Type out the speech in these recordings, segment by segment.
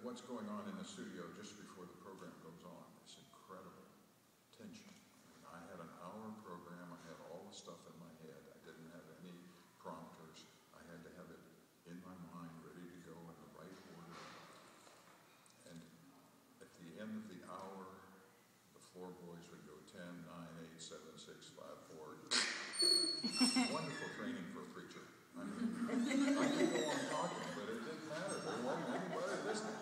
what's going on in the studio just before the program goes on is incredible tension. I had an hour program. I had all the stuff in my head. I didn't have any prompters. I had to have it in my mind, ready to go in the right order. And at the end of the hour, the floor boys would go 10, 9, 8, 7, 6, 5, 4. Wonderful training for a preacher. I mean, I could go on talking, but it didn't matter. There wasn't anybody listening.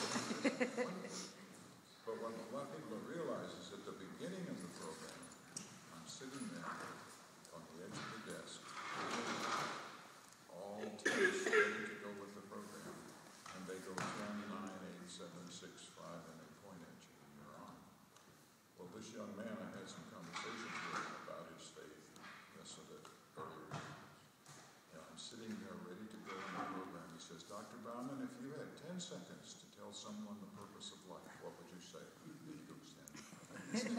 But what a lot of people don't realize is at the beginning of the program, I'm sitting there on the edge of the desk, all tense, ready to go with the program, and they go 10, 9, 8, 7, 6, 5, and they point at you, and you're on. Well, this young man, I had some conversations with him about his faith, this and that earlier. And I'm sitting there ready to go in the program. He says, Dr. Baumann, if you had 10 seconds to tell someone the purpose of life, what would you say? He goes 10.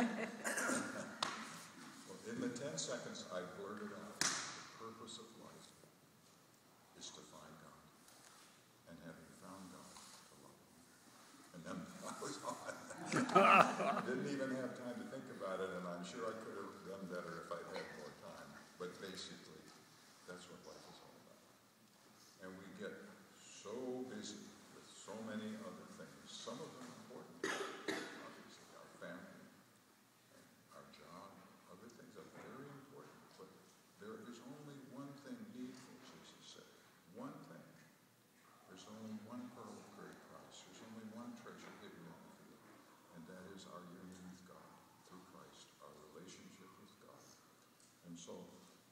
Well, in the 10 seconds, I blurted out, the purpose of life is to find God. And having found God, to love Him. And then I was on. I didn't even have time to think about it, and I'm sure I could have done better if I'd had more time. But basically, that's what life is all about. And we get so busy with so many other things, some of them important, obviously, our family, our job, other things are very important, but there is only one thing needful, Jesus said. One thing. There's only one pearl of great price. There's only one treasure hidden in the field, and that is our union with God through Christ, our relationship with God. And so,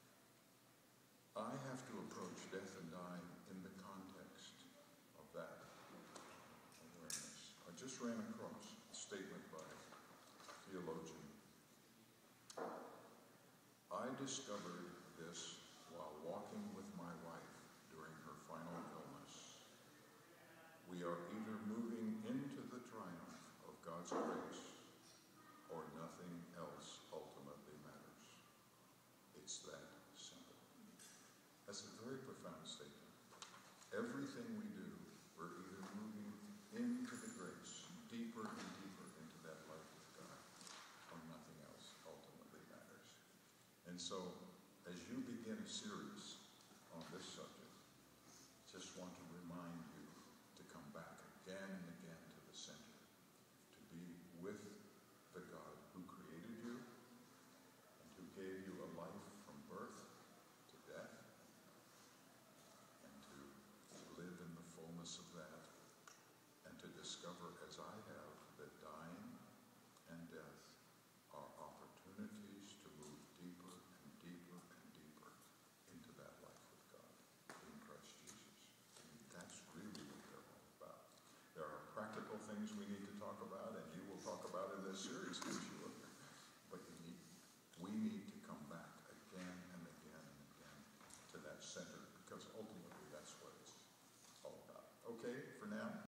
I have to approach death and dying in the context of that awareness. I just ran across a statement by a theologian. I discovered this while walking with my wife during her final illness. We are either moving into the triumph of God's grace or nothing else ultimately matters. It's that simple. That's a very profound statement. Everything we do, we're either moving into the grace, deeper and deeper into that life with God, or nothing else ultimately matters. And so, as you begin a series on this subject, just want to remind you to come back again and again to the center, to be with the God who created you and who gave you a life from birth to death, and to live in the fullness of that, and to discover, as I have, that dying and death are opportunities to move deeper and deeper and deeper into that life with God in Christ Jesus. I mean, that's really what they're all about. There are practical things we need to talk about, and you will talk about in this series, I'm sure.